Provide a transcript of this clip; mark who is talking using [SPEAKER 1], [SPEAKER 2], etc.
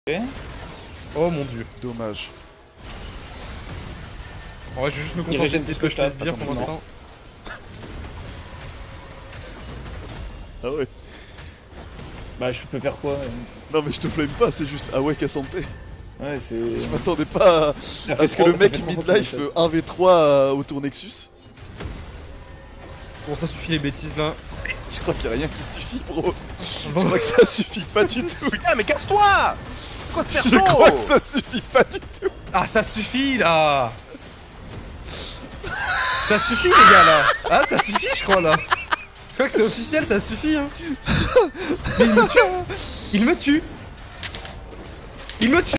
[SPEAKER 1] Oh mon dieu.
[SPEAKER 2] Dommage.
[SPEAKER 1] Ouais, je vais juste me
[SPEAKER 3] Il
[SPEAKER 1] contenter
[SPEAKER 3] régène
[SPEAKER 1] de
[SPEAKER 3] tout ce que je
[SPEAKER 1] des
[SPEAKER 3] tape.
[SPEAKER 1] sbires pour
[SPEAKER 3] Attends,
[SPEAKER 1] l'instant.
[SPEAKER 2] Ah ouais.
[SPEAKER 3] Bah je peux faire quoi
[SPEAKER 2] Non mais je te flame pas, c'est juste ah ouais qu'à santé.
[SPEAKER 3] Ouais c'est...
[SPEAKER 2] Je m'attendais pas à ce que le mec midlife 1v3 au tour Nexus.
[SPEAKER 1] Bon, ça suffit les bêtises là.
[SPEAKER 2] Je crois qu'il y a rien qui suffit bro. Je
[SPEAKER 1] Bon.
[SPEAKER 2] crois que ça suffit pas du tout.
[SPEAKER 4] Putain, mais casse-toi! C'est quoi ce perso?
[SPEAKER 2] Je crois que ça suffit pas du tout.
[SPEAKER 1] Ah, ça suffit là. Ça suffit les gars là. Ah, ça suffit je crois là. Je crois que c'est officiel, ça suffit hein. Mais il me tue. Il me tue. Il me tue.